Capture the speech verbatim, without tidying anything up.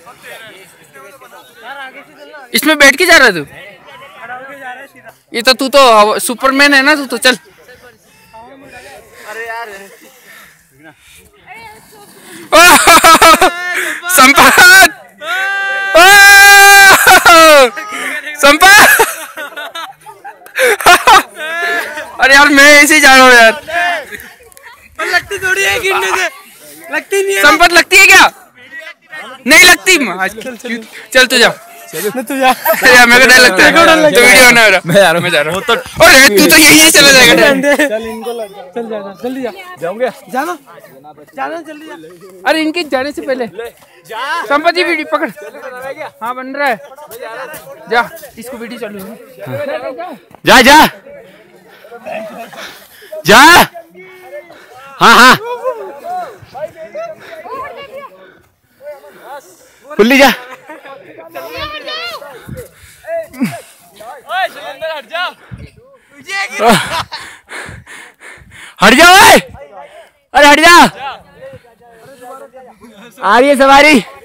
इसमें बैठ के जा रहा है तू? ये तो तू तो सुपरमैन है ना तू तो। चल अरे यार संपत संपत अरे यार मैं ऐसे ही जा रहा हूँ यार। लगती थोड़ी है गिरने से, लगती नहीं है। संपत लगती है क्या? नहीं लगती। चल तू जा तू जा। अरे मेरे को डर लगता है, तो वीडियो बना रहा। मैं जा रहा हूँ, मैं जा रहा हूँ। अरे तू तो यही से चला जाएगा। चल इनको लग जा, चल जाना जल्दी जा। जाऊंगे जाना जाना जल्दी जा। अरे इनके जाने से पहले संपत जी वीडियो पकड़। हाँ बन रहा है, जा इसको वीडियो चालू है। जा जा जा। हाँ हाँ खुली जा। हट जा हट जाओ। अरे हट जा। आ रही है सवारी।